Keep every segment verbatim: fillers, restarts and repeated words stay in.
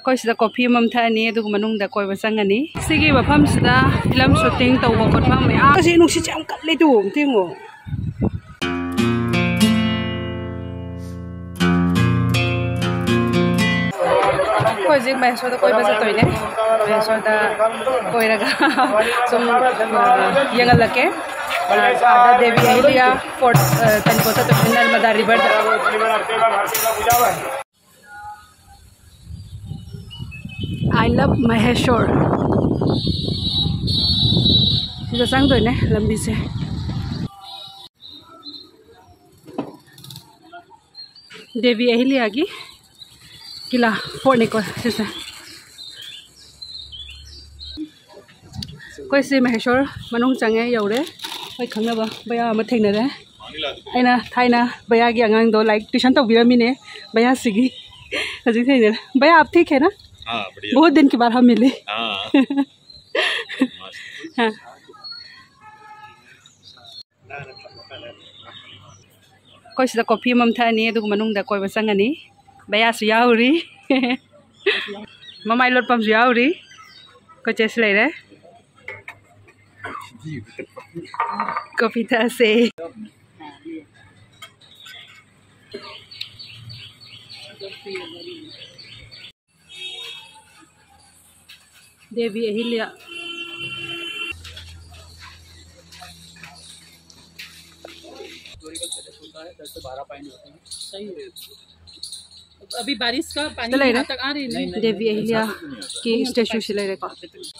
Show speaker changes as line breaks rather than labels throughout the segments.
कोई सिदा कॉफी मम थानी अदुग मनुंग दा कोई बसंगनी सिगी मफम सिदा फिल्म शूटिंग तौबो कोटमा मे आ सि नुक्सि चाम कले तु तिंगो कोई जिग मैसो दा कोई बजा तोइने मैसो दा कोई रगा सुम यंगल लके आदा देवी अहिल्या फोर्ट तनकोता तो Narmada river I love Maheshwar. Kita sang tu ni lambi se. Devi Ahilia की किला फोर्ट ने को से कोई से महेश्वर मनुंग चंगे यौरे कोई खंगबा बया म थेंनरे आइना थाइना बया की अंगांग दो लाइक ट्यूशन तो बिरमिने बया सिगी हजी थेंनरे बया आप ठीक है ना? हाँ बढ़िया। बहुत दिन के बाद हम मिले। हाँ। हाँ। कोई सिदा कॉफी मम थानी अदुग मनुंग दा कोई बसंगनी बया सु याउरी ममाई लोट पम सु याउरी कोई चेस लेरे कॉफी था से देवी अहिल्या अभी बारिश का पानी यहाँ तक आ रही है। देवी अहिल्या की स्टैचू से ले रहे को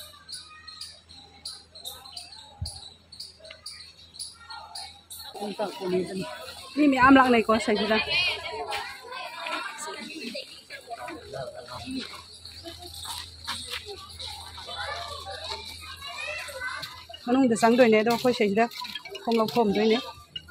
นี่มีอ้ามลักในก็ใส่ได้มันต้องจะสั่งด้วยเนี่ยต้องค่อยใส่ได้คงเราคมด้วยเนี่ย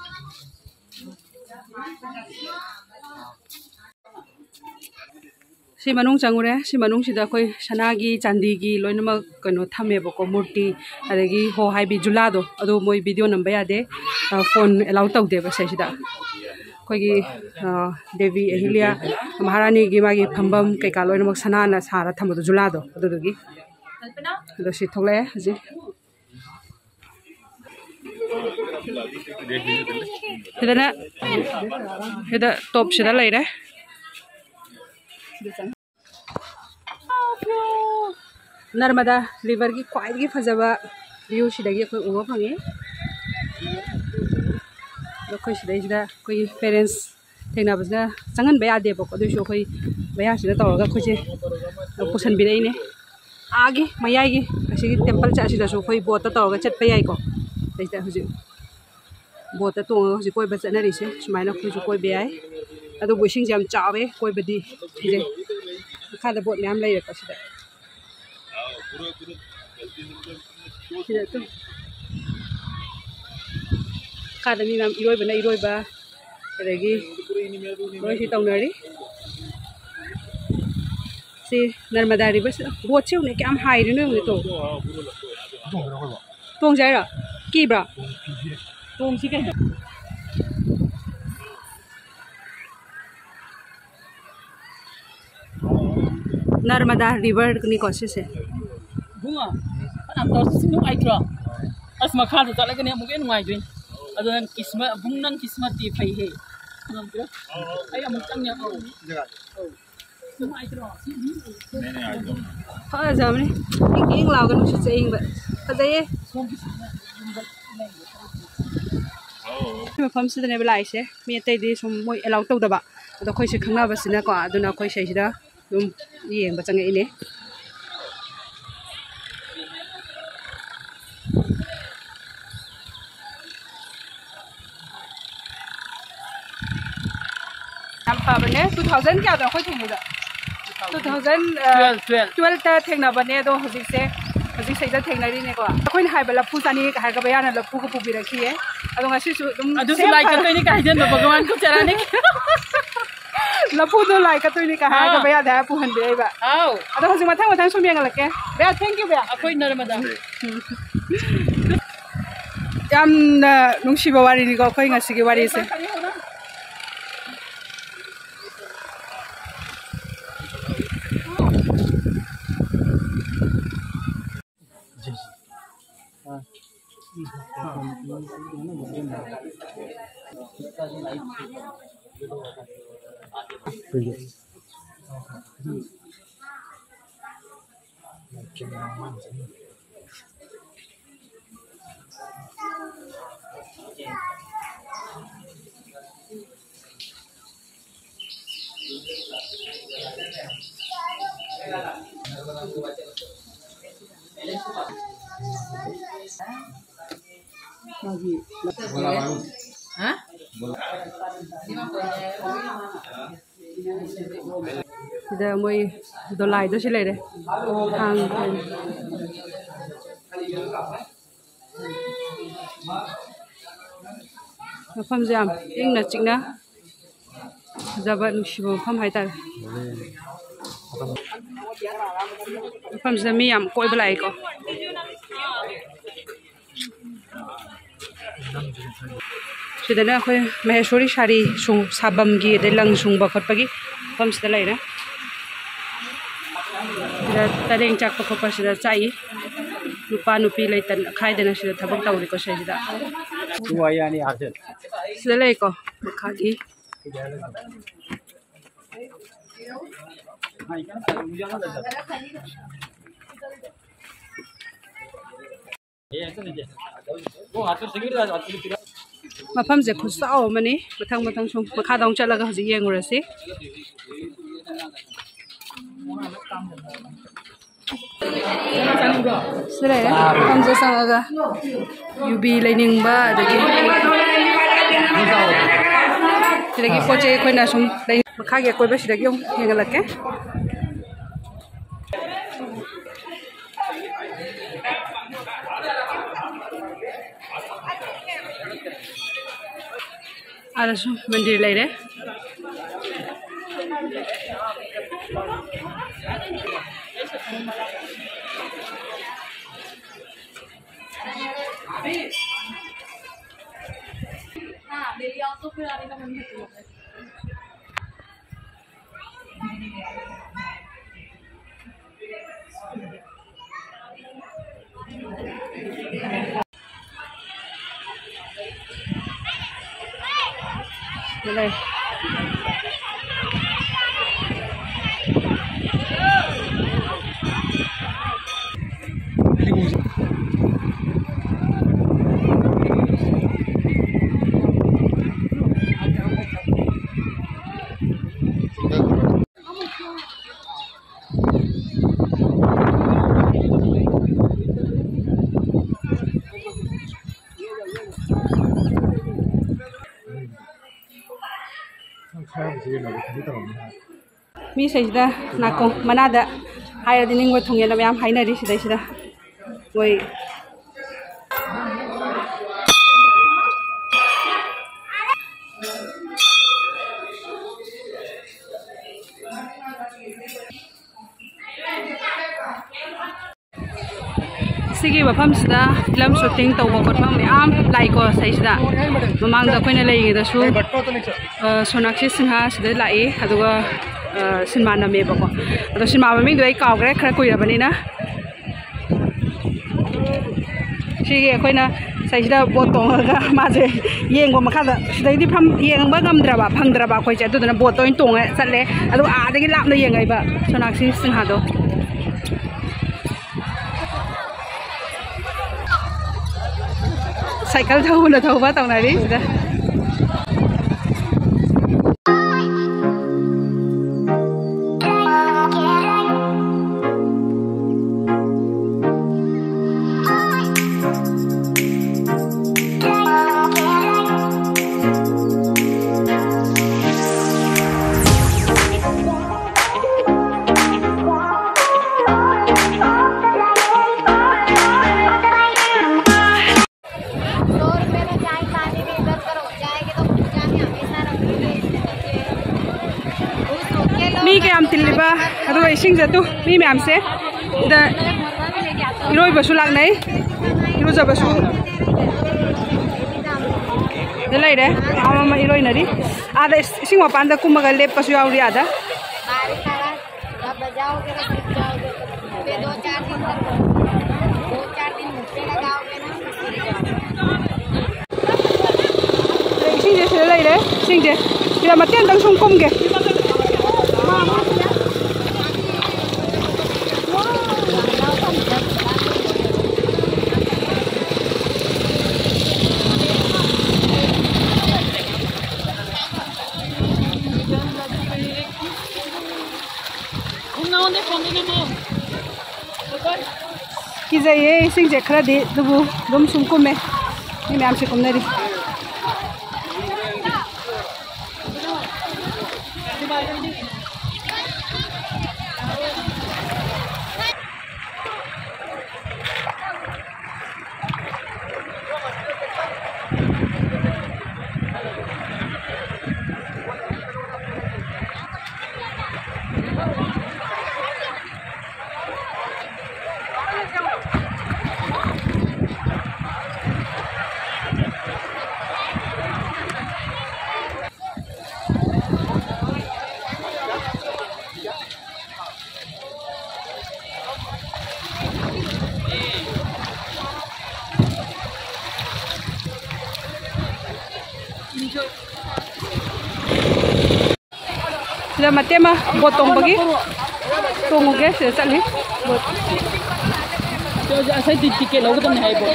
สิมันนุ่งจังเลยสิมันนุ่งสิได้ค่อยชนะกีจันดีกีลอยน้ำมันกันว่าทำเองบอกว่ามูร์ตีอะไรกีโฮไฮบิจุลาโดอะดูมวยวิดีโอนำไปอะเดโฟนเราต้องเดี๋ยวไปใส่สิได้ค่อยกีเดวีเอฮิเลียมหาราณีกีมากีพัมบัมเกี่ยวกับลอยน้ำมันชนะน่ะสาระทำตัวจุลาโดอะดูดูกีดูสิทุกเลยสิเดี๋ยวนะเดี๋ยวตบสิได้เลยนะनर्मदा रिवर की ख्वाइदगी फजबा व्यू सिदगी कोई उबा फंगे कोई सिदा कोई पेरेंट्स थेंनाबसना चंगन बया देबो दुसो कोई बया सिदा तौरगा खोजे पुसन बिरैने आगे मयागी असिगी टेंपल चासिदासो कोई बोट तौरगा चटपा याइको दैता हुजि बोट तोंगा हुजि कोई बचनरिसे सुमाइना खोजु कोई बेयाय अदो बुइसिंग जाम चावे कोई बदी जे खादा बोट नाम लैरे को सिदा सिदा तो खादा मी नाम इरोय बना इरोय बा अदगी रोय सि तौनरी सि नर्मदा रिवर बोट से उने क्याम हाइरि नो उने तो तोंग जायरा कीब्रा तोंग सि के नर्मदा रिवर नि कोसे से बुंगा हम तो सिनु आइत्रो असमा खा तो चले कने मुगे नुआइ दुइन अदो नन किस्मत बुंग नन किस्मत ति फै हे नंद्रो आइ अमु चंग या जगा सिनु आइत्रो ने ने आइत्रो फा जामने इंग लाग नु से इंग ब फजाये मफम सिदने बलाइसे मी अतैदि सम मोय एलाउ तौदबा अदो खोइसे खंगनाबसिना को अदुना खोइ सैसिदा दुम येंग बचंगे इने हम पाबने टू थाउज़ेंड क्या दो खोइ थेंगदा टू थाउज़ेंड ट्वेल्व ता थेंगना बने दो हजिक से हजिक सैदा थेंगनारि ने को खोइन हाइबा लफु चानी हाइगा बयाना लफु को पुबि रखिए अदो ngasi सु दुम अदु सु लाइक कतोइनि काइजन भगवान को चराने लफू दो लाइक कतोइनि का हाइगा बया दा पुहन देबा आउ अदो हजिक मथां मथां सुम येंग लके बया थैंक यू बया अखोइ नर्मदा याम नुंसिबा वारिनि को खोइ ngasi के वारि से Hah? Giờ mới đồ lại đó sẽ lấy đấy hàng phẩm giảm in là chính đó giờ vẫn sử phẩm hay ta phẩm giảm mi am coi lại có sida na khoi maheshwari sari sung sabam gi de lang sung ba khat pagi pam sida lai na sida tareng chak pa khopa sida chai nupa nupi lai tan khai de na sida thabak taw ri ko sai sida
tu aya ni arjun
sida lai ko makha gi mafam je khusao mani mathang mathang sung makha dong chalaga haji yengurasi sire pam je sangaga ubi lining ba adagi sidagi poche koina sum makha ge koi ba sidagi yong yengalake ada su mandir lai re đây mi sai da nako manada hai da ning wa thung yana myam hai na ri sidai sida ngoi sigi bafam sida film shooting tawba kotma myam lai ko sai sida mamang da koina lai da su Sonakshi Sinha sida lai aduga cinema name ba ko ado cinema maming do ai kaw gre khara koi rabani na sigi koina sai sida botong ga ma je yeng ko makha da sida di pham yeng ba gam dra ba phang dra ba koi ja du na botong tong chatle ado a da gi lap na yeng ai ba Sonakshi Sinha do cycle thâu là thâu vào tàu này đi rồi mi ke am tilliba adu ising jatu mi me am se da iroi basu lag nai iru ja basu de lai re ama ma iroi nari ada ising ma panda kumaga lep pasu yauri ada bari kala jab bajaoge na सीख जाओगे फिर दो चार दिन तक दो चार दिन मुझसे लगाओगे ना ising je se lai re इसिंजे सिदा मतें दंग सुम कुमगे किजाइए इसिंजे खरादी दुबु दुम सुम कुमे नि मैम से कुमनरी सिदा मते मा बोट तोंबगी तोंगुगे सिदा चली बोट तो असै टिकेट लौगदम है बोट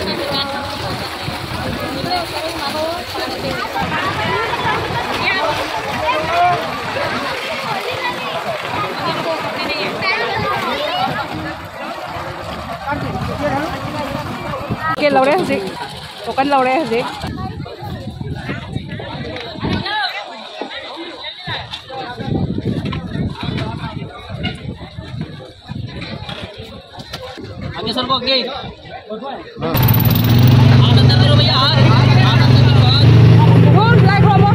के लौरे हजे टोकन लौरे हजे
आगे सर को आगे आनंद करो भैया आनंद करो
रोड लाइक रोबो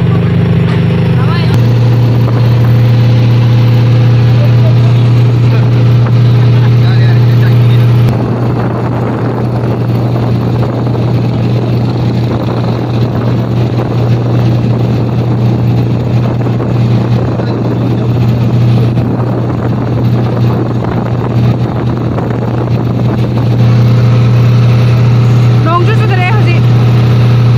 नोंजु सुदरे हजी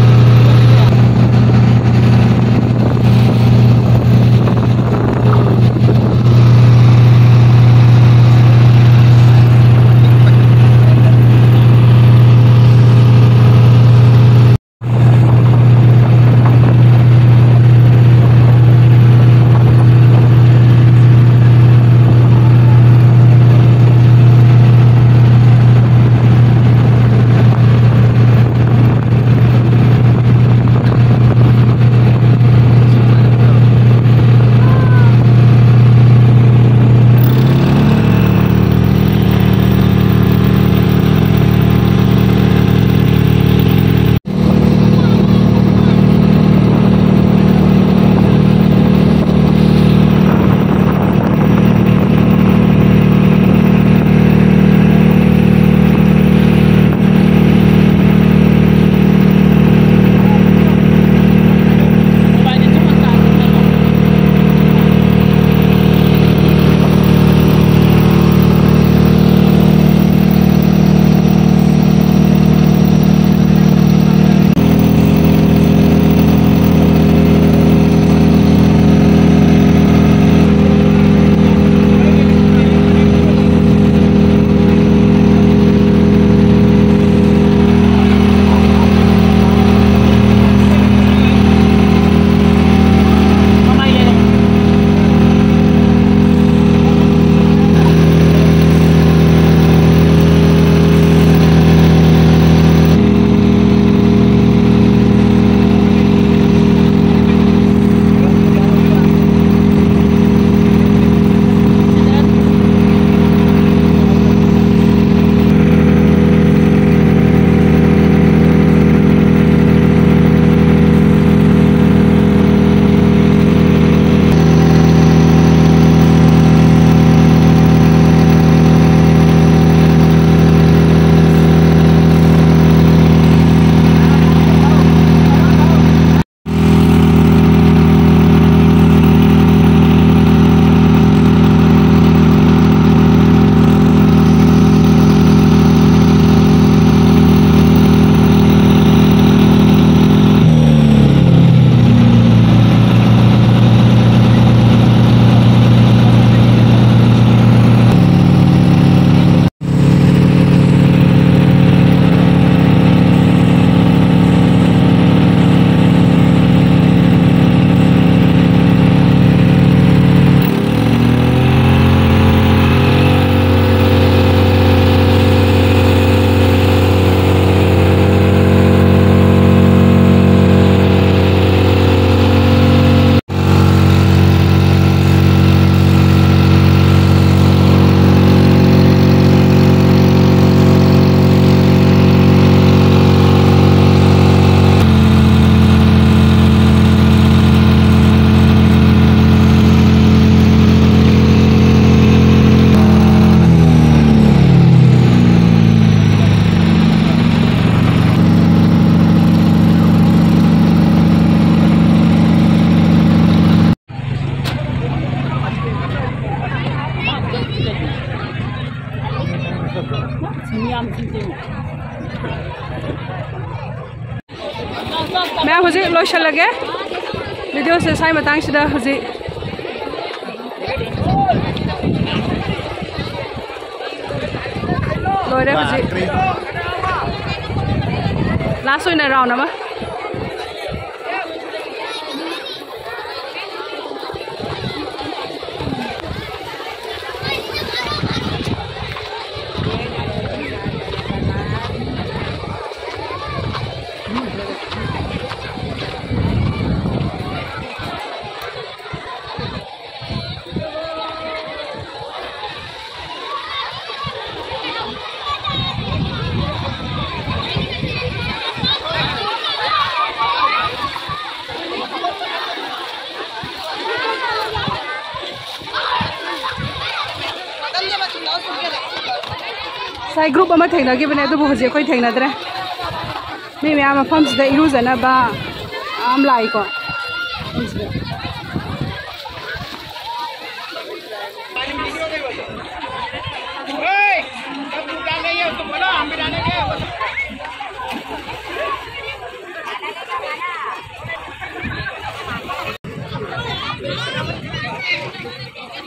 मैं हजे लोसलगे वीडियो से साई मतंग हजे लोरे हजे लास्ट होना राउंड अमा साई ग्रुप अमा थेंनागी बने तो हजे कोई थेंनाद्रे मी मैम मफम से इरुजनबा आम लाइको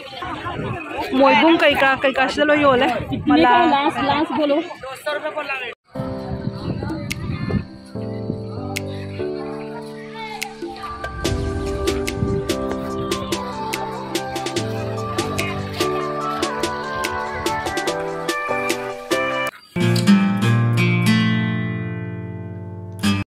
मोइबुंग कई का कई का से लो योले मला लास्ट लास्ट बोलो दो सौ रुपए को लगे